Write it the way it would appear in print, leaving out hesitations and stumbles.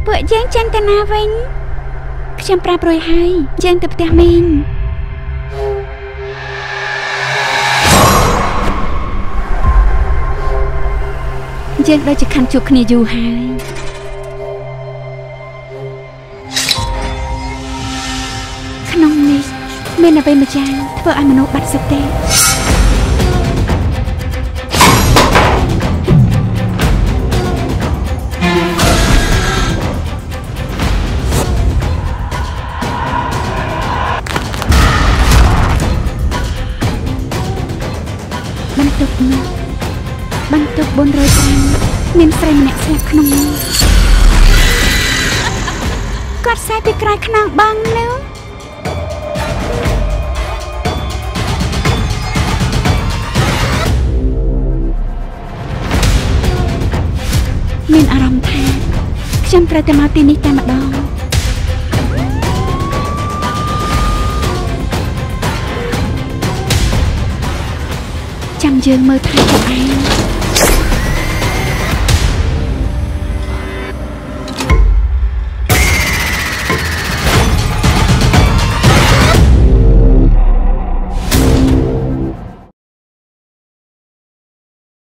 ពួកយើងចេញទៅណាវិញខ្ញុំប្រាប់ប្រួយហើយយើងទៅផ្ទះមីងយើងដូចជាខាន់ជួបគ្នាយូរហើយក្នុងនេះមានអ្វីម្យ៉ាងធ្វើឲ្យមនុស្សបាត់សតិបន្ទុក400ក្រាមមានស្រីម្នាក់ស្លាប់ក្នុងនោះគាត់ខ្សែពីក្រោយខ្នងបងនោះមានអារម្មណ៍ថាខ្ញុំត្រូវតែមកទីនេះតែម្ដងចាំយើងមើលថែខ្លួនឯង